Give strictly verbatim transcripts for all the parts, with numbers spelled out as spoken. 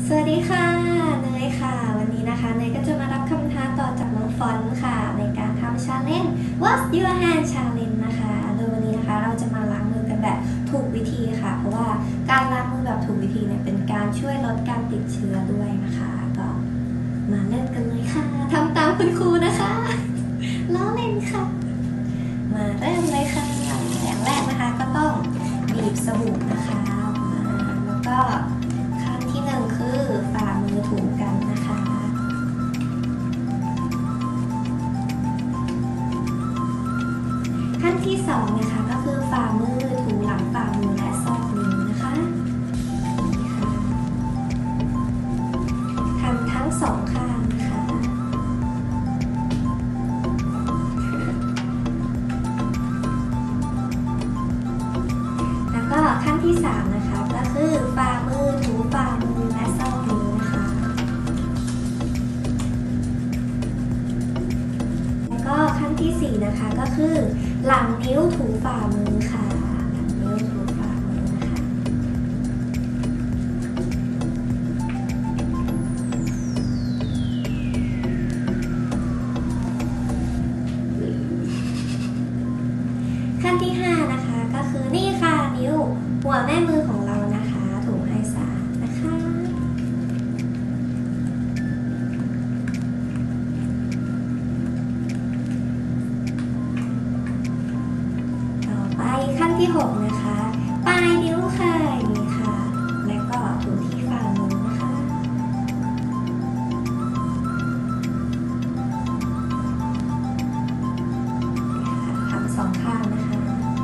สวัสดีค่ะเนยค่ะวันนี้นะคะเนยก็จะมารับคำท้าต่อจากน้องฟอนต์ค่ะในการทำ challenge Wash Your Hand Challenge นะคะโดยวันนี้นะคะเราจะมาล้างมือกันแบบถูกวิธีค่ะเพราะว่าการล้างมือแบบถูกวิธีเนี่ยเป็นการช่วยลดการติดเชื้อด้วยนะคะก็มาเริ่มกันเลยค่ะทำตามคุณครูนะคะล้อเล่นค่ะมาเริ่มเลยค่ะอย่างแรกนะคะก็ต้องบีบสบู่นะคะออกมาแล้วก็ขั้นที่หนึ่งคือฝ่ามือถูกันนะคะขั้นที่สองนะคะก็คือฝ่ามือถูหลังฝ่ามือและซอกนิ้วนะคะนี่ค่ะทำทั้งสองข้างนะคะแล้วก็ขั้นที่สามนะคะก็คือฝ่ามือถูฝ่ามือและซอกนิ้วนะคะแล้วก็ขั้นที่สี่นะคะก็คือหลังนิ้วถูฝ่ามือค่ะหลังนิ้วถูฝ่ามือนะคะขั้นที่ห้านะคะก็คือนี่ค่ะนิ้วหัวแม่มือของเรานะคะถูให้สะอาดนะคะต่อไปขั้นที่หกนะคะปลายนิ้วค่ะนี่ค่ะแล้วก็ถูที่ฝ่ามือนะคะทำสองข้างนะคะ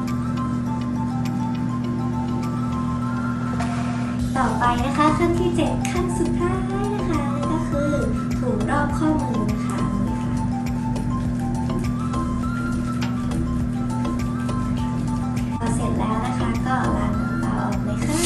ต่อไปนะคะขั้นที่เจ็ดขั้นสุดท้ายนะคะนั่นก็คือถูรอบข้อมือนะคะนี่ค่ะพอเสร็จแล้วนะคะก็ล้างน้ำเปล่าออกเลยค่ะ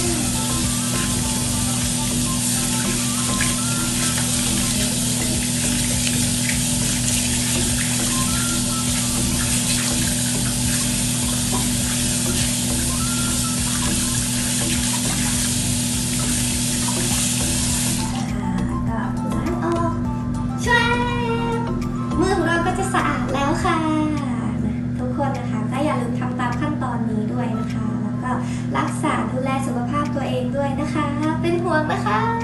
มือของเราก็จะสะอาดแล้วค่ะทุกคนนะคะก็อย่าลืมทำตามขั้นตอนนี้ด้วยนะคะแล้วก็รักษาดูแลสุขภาพตัวเองด้วยนะคะเป็นห่วงนะคะ